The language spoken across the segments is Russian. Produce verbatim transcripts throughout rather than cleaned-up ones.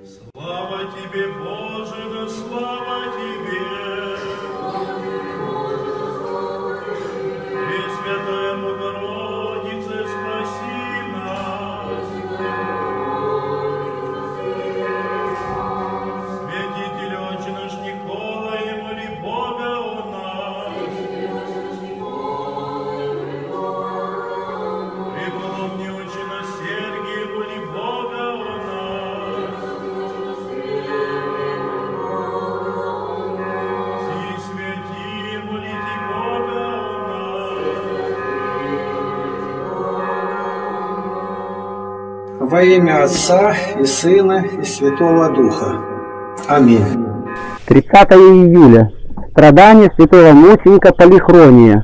Слава тебе, Боже, да слава тебе! Пресвятая Богородице, спаси нас! Святитель Отче наш Николай, моли Бога о нас! Преподобный Отче наш Сергий, моли Бога о нас! Все святые, молите Бога о нас! Во имя Отца и Сына и Святого Духа. Аминь. тридцатое июля. Страдания святого мученика Полихрония.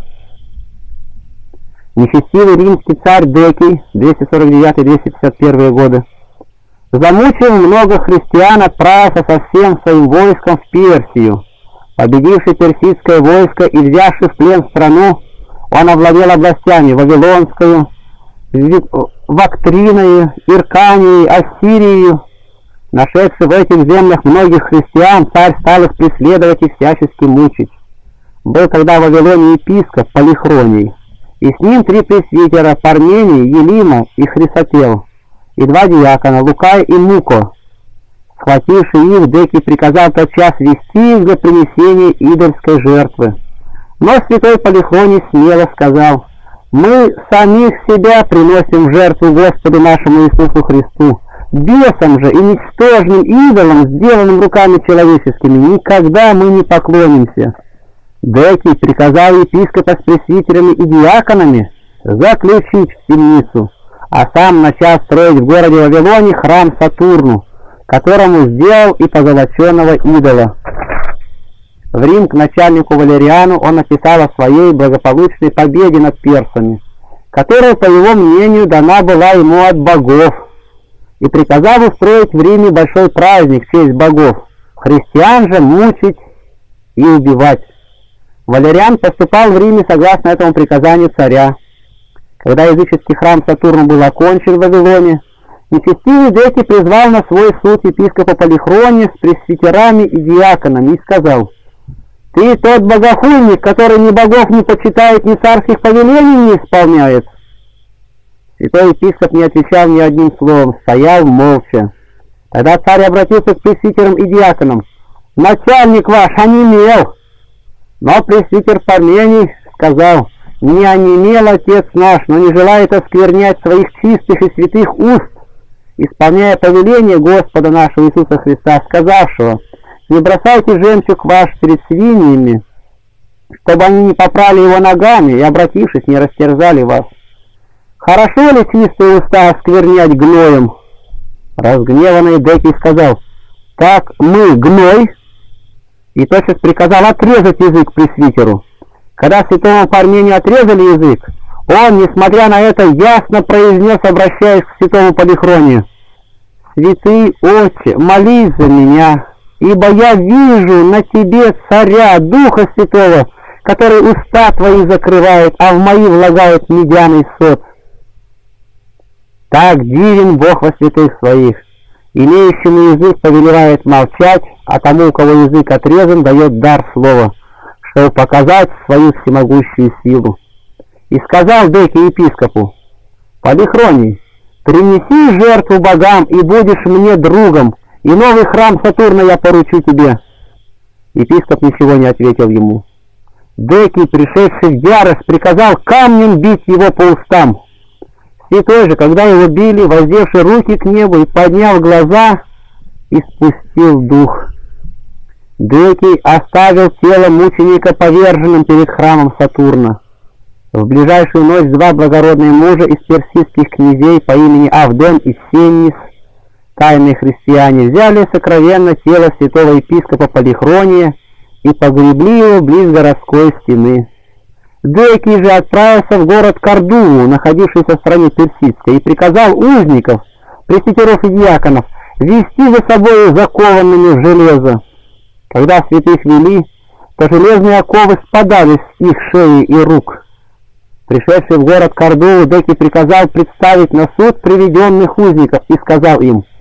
Нечестивый римский царь Декий, двести сорок девятый — двести пятьдесят первый годы, замучил много христиан, отправился со всем своим войском в Персию. Победивший персидское войско и взявший в плен страну, он овладел областями Вавилонскую, Вактриною, Ирканией, Ассирией. Нашедший в этих землях многих христиан, царь стал их преследовать и всячески мучить. Был тогда в Вавилоне епископ Полихроний, и с ним три пресвитера: Пармений, Елима и Хрисотел, и два диакона, Лукай и Муко. Схвативший их, Декий приказал тотчас вести их для принесения идольской жертвы. Но святой Полихроний смело сказал: «Мы самих себя приносим в жертву Господу нашему Иисусу Христу. Бесам же и ничтожным идолам, сделанным руками человеческими, никогда мы не поклонимся». Декий приказал епископа с пресвитерами и диаконами заключить в темницу, а сам начал строить в городе Вавилоне храм Сатурну, которому сделал и позолоченного идола. В Рим к начальнику Валериану он написал о своей благополучной победе над персами, которая, по его мнению, дана была ему от богов, и приказал устроить в Риме большой праздник в честь богов, христиан же мучить и убивать. Валериан поступал в Риме согласно этому приказанию царя. Когда языческий храм Сатурна был окончен в Вавилоне, нечестивый Декий призвал на свой суд епископа Полихрония с пресвитерами и диаконами и сказал: «Ты тот богохульник, который ни богов не почитает, ни царских повелений не исполняет». Святой епископ не отвечал ни одним словом, стоял молча. Тогда царь обратился к пресвитерам и диаконам: «Начальник ваш онемел». Но пресвитер Пармений сказал: «Не онемел отец наш, но не желает осквернять своих чистых и святых уст, исполняя повеление Господа нашего Иисуса Христа, сказавшего: не бросайте жемчуг ваш перед свиньями, чтобы они не попрали его ногами и, обратившись, не растерзали вас. Хорошо ли чистые уста осквернять гноем?» Разгневанный Декий сказал: «Так мы гной?» И тотчас приказал отрезать язык пресвитеру. Когда святому Пармению отрезали язык, он, несмотря на это, ясно произнес, обращаясь к святому Полихронию: «Святый Отче, молись за меня, ибо я вижу на тебе царя, Духа Святого, который уста твои закрывает, а в мои влагает медяный сот». Так дивен Бог во святых своих. Имеющему язык повелевает молчать, а тому, у кого язык отрезан, дает дар слова, чтобы показать свою всемогущую силу. И сказал Декий епископу: «Полихроний, принеси жертву богам, и будешь мне другом, и новый храм Сатурна я поручу тебе». Епископ ничего не ответил ему. Декий, пришедший в ярость, приказал камнем бить его по устам. Святой же, когда его били, воздевший руки к небу и подняв глаза, испустил дух. Декий оставил тело мученика поверженным перед храмом Сатурна. В ближайшую ночь два благородные мужа из персидских князей по имени Авден и Сеннис, тайные христиане, взяли сокровенно тело святого епископа Полихрония и погребли его близ городской стены. Декий же отправился в город Кордуву, находившийся в стране персидской, и приказал узников, пресвитеров и диаконов, вести за собой закованными в железо. Когда святых вели, то железные оковы спадали с их шеи и рук. Пришедший в город Кордуву, Декий приказал представить на суд приведенных узников и сказал им: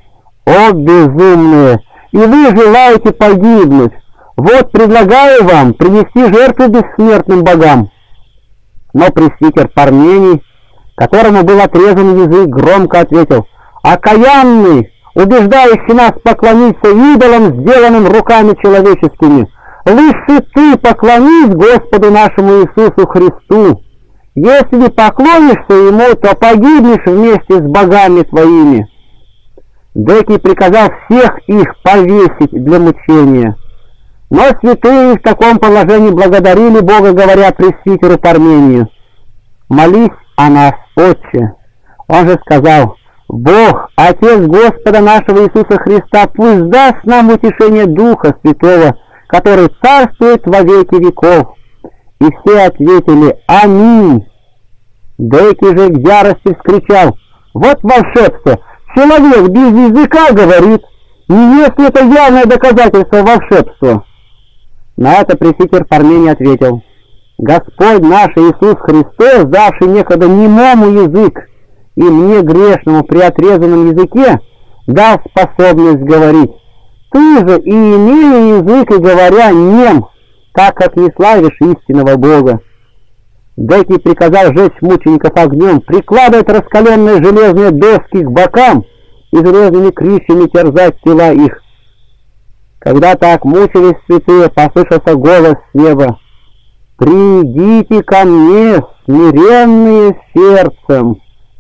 «О, безумные! И вы желаете погибнуть! Вот предлагаю вам принести жертву бессмертным богам!» Но пресвитер Пармений, которому был отрезан язык, громко ответил: «Окаянный, убеждающий нас поклониться идолам, сделанным руками человеческими, лучше ты поклонись Господу нашему Иисусу Христу. Если не поклонишься Ему, то погибнешь вместе с богами твоими». Декий приказал всех их повесить для мучения. Но святые в таком положении благодарили Бога, говоря пресвитеру Пармению: «Молись о нас, Отче». Он же сказал: «Бог, Отец Господа нашего Иисуса Христа, пусть даст нам утешение Духа Святого, который царствует во веки веков». И все ответили: «Аминь». Декий же в ярости вскричал: «Вот волшебство! Человек без языка говорит, и если это явное доказательство волшебства». На это пресвитер Пармений ответил: «Господь наш Иисус Христос, давший некогда немому язык, и мне, грешному, при отрезанном языке, дал способность говорить. Ты же, и имея язык, и говоря, нем, так как не славишь истинного Бога». Декий приказал сжечь мучеников огнем, прикладывать раскаленные железные доски к бокам и железными крючьями терзать тела их. Когда так мучились святые, послышался голос с неба: «Придите ко мне, смиренные сердцем».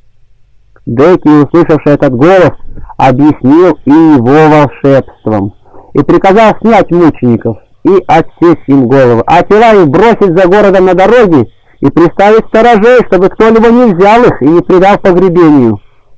Декий, услышавший этот голос, объяснил и его волшебством, и приказал снять мучеников и отсечь им головы, а тела их бросить за городом на дороге и приставить сторожей, чтобы кто-либо не взял их и не предал погребению.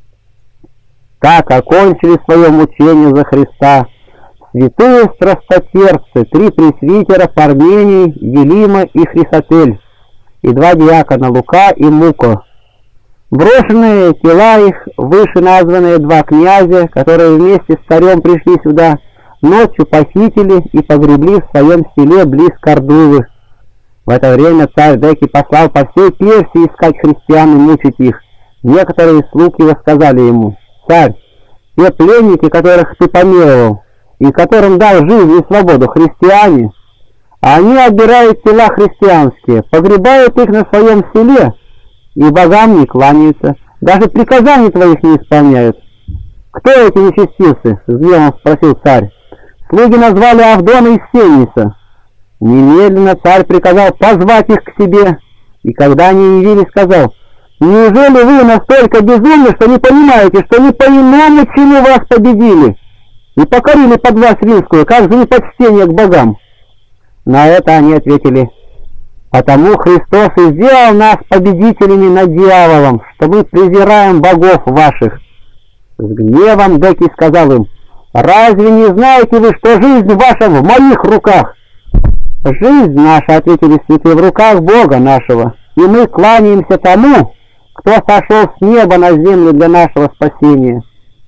Так окончили свое мучение за Христа святые страстотерпцы, три пресвитера Пармений, Елима и Хрисотель, и два диакона Лука и Муко. Брошенные тела их, выше названные два князя, которые вместе с царем пришли сюда, ночью похитили и погребли в своем селе близ Кордувы. В это время царь Декий послал по всей Персии искать христиан и мучить их. Некоторые из слуг его сказали ему: «Царь, те пленники, которых ты помиловал, и которым дал жизнь и свободу, христиане, они отбирают тела христианские, погребают их на своем селе, и богам не кланяются, даже приказаний твоих не исполняют». «Кто эти нечестивцы?» — с гневом спросил царь. Слуги назвали Авдона и Сениса. Немедленно царь приказал позвать их к себе, и когда они явились, сказал: «Неужели вы настолько безумны, что не понимаете, что не по иному чину вас победили и покорили под власть римскую, как за непочтение к богам?» На это они ответили: «Потому Христос и сделал нас победителями над дьяволом, что мы презираем богов ваших». С гневом Декий сказал им: «Разве не знаете вы, что жизнь ваша в моих руках?» «Жизнь наша, — ответили святые, — в руках Бога нашего, и мы кланяемся тому, кто сошел с неба на землю для нашего спасения».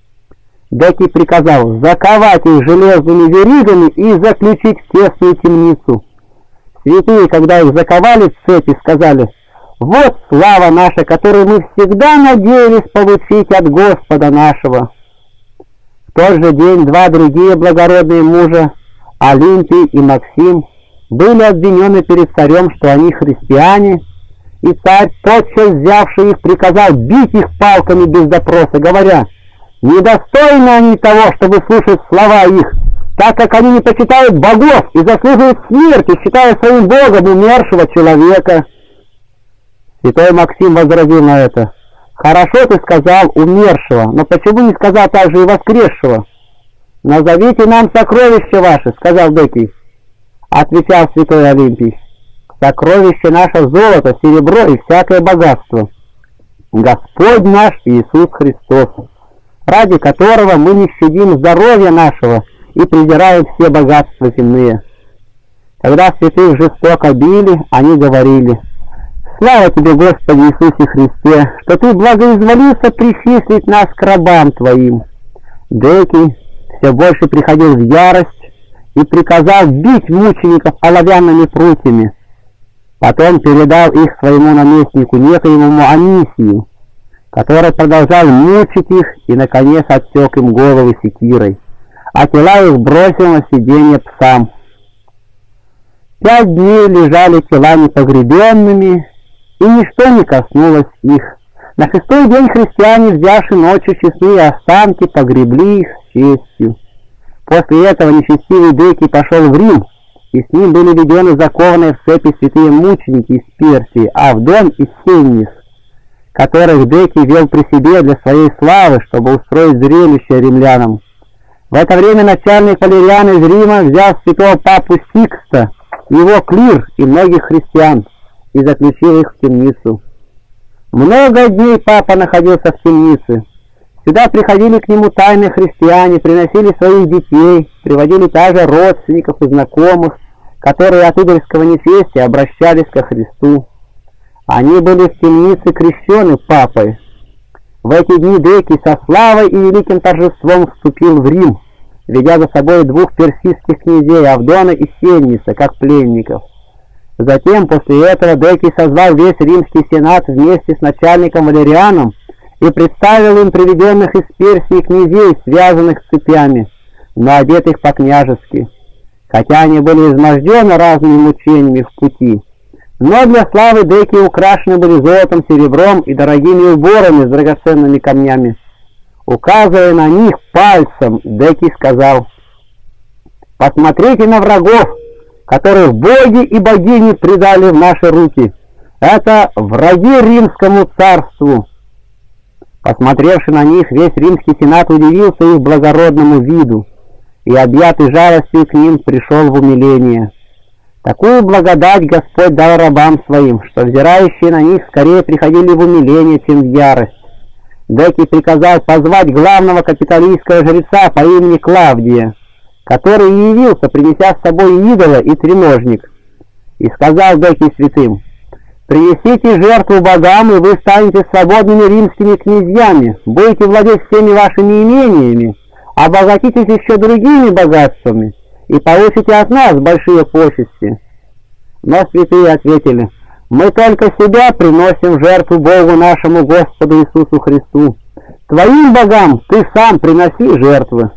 Декий приказал заковать их железными веригами и заключить в тесную темницу. Святые, когда их заковали в цепи, сказали: «Вот слава наша, которую мы всегда надеялись получить от Господа нашего». В тот же день два другие благородные мужа, Олимпий и Максим, были обвинены перед царем, что они христиане, и царь, тотчас взявший их, приказал бить их палками без допроса, говоря: «Недостойны они того, чтобы слушать слова их, так как они не почитают богов и заслуживают смерти, считая своим богом умершего человека». Святой Максим возразил на это: «Хорошо ты сказал умершего, но почему не сказал также и воскресшего?» «Назовите нам сокровища ваши», — сказал Декий. Отвечал святой Олимпий: «Сокровище наше золото, серебро и всякое богатство. Господь наш Иисус Христос, ради которого мы не щадим здоровья нашего и презираем все богатства земные». Когда святых жестоко били, они говорили: «Слава тебе, Господи Иисусе Христе, что ты благоизволился причислить нас к рабам твоим». Декий все больше приходил в ярость и приказал бить мучеников оловянными прутьями. Потом передал их своему наместнику, некоему Анисию, который продолжал мучить их и, наконец, отсек им головы секирой, а тела их бросил на сиденье псам. Пять дней лежали тела непогребенными, и ничто не коснулось их. На шестой день христиане, взявши ночью честные останки, погребли их с честью. После этого нечестивый Декий пошел в Рим, и с ним были введены закованные в цепи святые мученики из Персии, Авдон и Сеннис, которых Декий вел при себе для своей славы, чтобы устроить зрелище римлянам. В это время начальник Валериан из Рима взял святого папу Сикста, его клир и многих христиан, и заключил их в темницу. Много дней папа находился в темнице. Сюда приходили к нему тайные христиане, приносили своих детей, приводили также родственников и знакомых, которые от идольского нечестия обращались ко Христу. Они были в темнице крещены папой. В эти дни Декий со славой и великим торжеством вступил в Рим, ведя за собой двух персидских князей, Авдона и Сенниса, как пленников. Затем, после этого, Декий созвал весь римский сенат вместе с начальником Валерианом и представил им приведенных из Персии князей, связанных цепями, но одетых по-княжески, хотя они были измождены разными мучениями в пути. Но для славы Декий украшены были золотом, серебром и дорогими уборами с драгоценными камнями. Указывая на них пальцем, Декий сказал: «Посмотрите на врагов, которых боги и богини предали в наши руки. Это враги римскому царству». Посмотревши на них, весь римский сенат удивился их благородному виду, и, объятый жалостью к ним, пришел в умиление. Такую благодать Господь дал рабам своим, что взирающие на них скорее приходили в умиление, чем в ярость. Декий приказал позвать главного капитолийского жреца по имени Клавдия, который явился, принеся с собой идола и треножник. И сказал Декий святым: «Принесите жертву богам, и вы станете свободными римскими князьями, будете владеть всеми вашими имениями, обогатитесь еще другими богатствами, и получите от нас большие почести». Но святые ответили: «Мы только себя приносим в жертву Богу нашему Господу Иисусу Христу. Твоим богам ты сам приноси жертвы».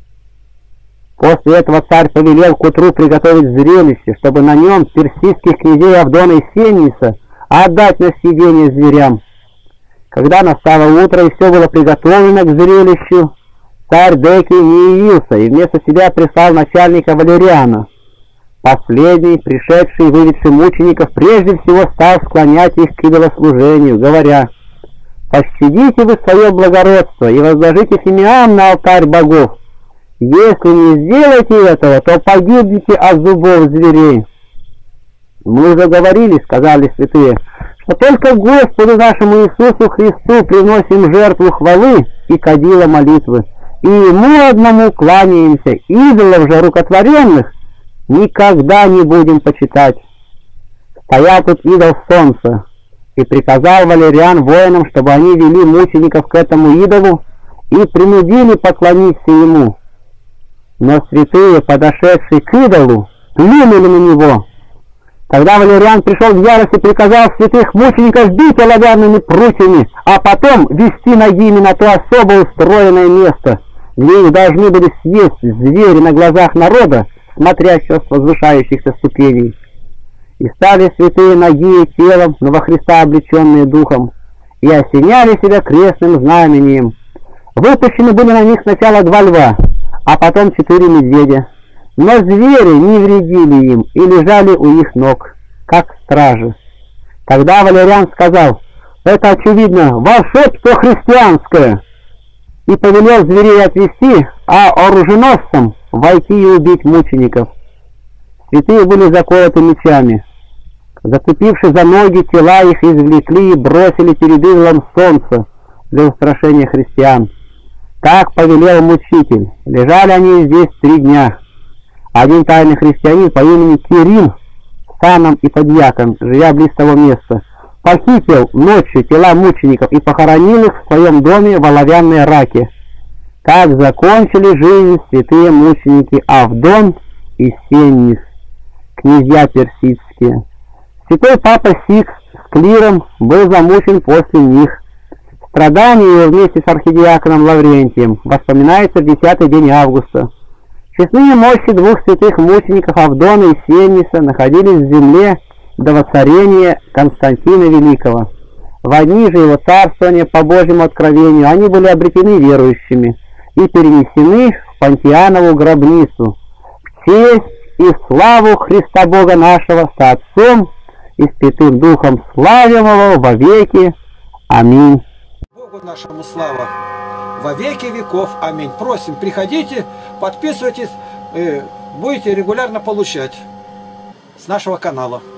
После этого царь повелел к утру приготовить зрелище, чтобы на нем персидских князей Авдона и Сенниса отдать на съедение зверям. Когда настало утро и все было приготовлено к зрелищу, царь Декий не явился и вместо себя прислал начальника Валериана. Последний, пришедший и выведший мучеников, прежде всего стал склонять их к идолослужению, говоря: «Пощадите вы свое благородство и возложите фимиам на алтарь богов. Если не сделаете этого, то погибнете от зубов зверей». «Мы уже говорили, — сказали святые, — что только Господу нашему Иисусу Христу приносим жертву хвалы и кадила молитвы, и Ему одному кланяемся, идолов же рукотворенных никогда не будем почитать». Стоял тут идол солнца, и приказал Валериан воинам, чтобы они вели мучеников к этому идолу и принудили поклониться ему. Но святые, подошедшие к идолу, плюнули на него. Тогда Валериан пришел в ярость и приказал святых мучеников бить оловянными прутьями, а потом вести ногими на то особо устроенное место, где их должны были съесть звери на глазах народа, смотрящего с возвышающихся ступеней. И стали святые ноги телом, но во Христа облеченные духом, и осеняли себя крестным знамением. Выпущены были на них сначала два льва, а потом четыре медведя. Но звери не вредили им и лежали у их ног, как стражи. Тогда Валериан сказал: «Это, очевидно, волшебство христианское», и повелел зверей отвести, а оруженосцам войти и убить мучеников. Святые были заколоты мечами. Зацепивши за ноги, тела их извлекли и бросили перед идолом солнца для устрашения христиан. Так повелел мучитель. Лежали они здесь три дня. Один тайный христианин по имени Кирин, саном и подьякон, живя близ того места, похитил ночью тела мучеников и похоронил их в своем доме в оловянной раке. Так закончили жизнь святые мученики Авдон и Сеннис, князья персидские. Святой папа Сикст с клиром был замучен после них. С Страдания его вместе с архидиаконом Лаврентием воспоминается в десятый день августа. Честные мощи двух святых мучеников Авдона и Сенниса находились в земле до воцарения Константина Великого. В одни же его царствования по Божьему откровению они были обретены верующими и перенесены в Понтианову гробницу, в честь и в славу Христа Бога нашего со Отцом и Святым Духом славимого во веки. Аминь. Богу нашему слава во веки веков. Аминь. Просим, приходите, подписывайтесь, будете регулярно получать с нашего канала.